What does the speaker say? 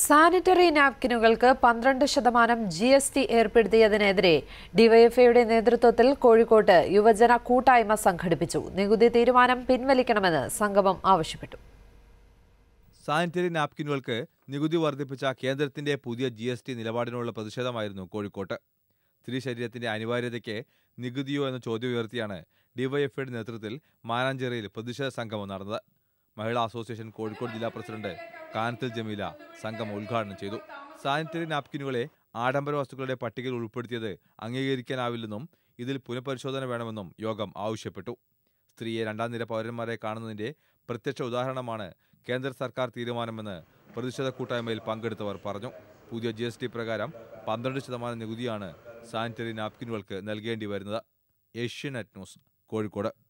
Sanitary നാപ്കിനുകൾക്ക് 12% GST ഏർപ്പെടുത്തിയതിനെതിരെ ഡിവൈഎഫ്ഐയുടെ നേതൃത്വത്തിൽ കോഴിക്കോട്ട് യുവജന കൂട്ടായ്മ സംഘടിപ്പിച്ചു. നികുതി തീരുമാനം പിൻവലിക്കണമെന്ന് സംഗമം ആവശ്യപ്പെട്ടു. സാനിറ്ററി നാപ്കിനുകൾക്ക് നികുതി വർദ്ധിപ്പിച്ച കേന്ദ്രത്തിന്റെ പുതിയ GST നിലപാടിനുള്ള പ്രതിഷേധമായിരുന്നു കോഴിക്കോട്ട്. സ്ത്രീ ശരീരത്തിന്റെ അനിവാര്യതയ്ക്ക് നികുതിയോ എന്ന ചോദ്യം ഉയർത്തിയാണ് ഡിവൈഎഫ്ഐയുടെ നേതൃത്വത്തിൽ മാനാഞ്ചേരിയിൽ പ്രതിഷേധ സംഗമം നടന്നത്. മഹിളാ അസോസിയേഷൻ കോഴിക്കോട് ജില്ലാ പ്രസിഡന്റ് കാനത്തിൽ ജമീല സംഗമം ഉദ്ഘാടനം ചെയ്തു. സാനിറ്ററി നാപ്കിനുകളെ ആഡംബര വസ്തുക്കളുടെ പട്ടികയിൽ ഉൾപ്പെടുത്തിയത് അംഗീകരിക്കാനാവില്ലെന്നും ഇതിൽ പുനഃപരിശോധന വേണമെന്നും യോഗം ആവശ്യപ്പെട്ടു. സ്ത്രീയെ രണ്ടാം നിര പൗരന്മാരെ കാണുന്നതിന്റെ പ്രത്യക്ഷ ഉദാഹരണമാണ് കേന്ദ്ര സർക്കാർ തീരുമാനമെന്ന് പ്രതിഷേധ കൂട്ടായ്മയിൽ പങ്കെടുത്തവർ പറഞ്ഞു. പുതിയ GST പ്രകാരം 12% നികുതിയാണ് സാനിറ്ററി നാപ്കിനുകൾക്ക് നൽകേണ്ടി വരുന്നത്. ഏഷ്യാനെറ്റ് ന്യൂസ്, കോഴിക്കോട്.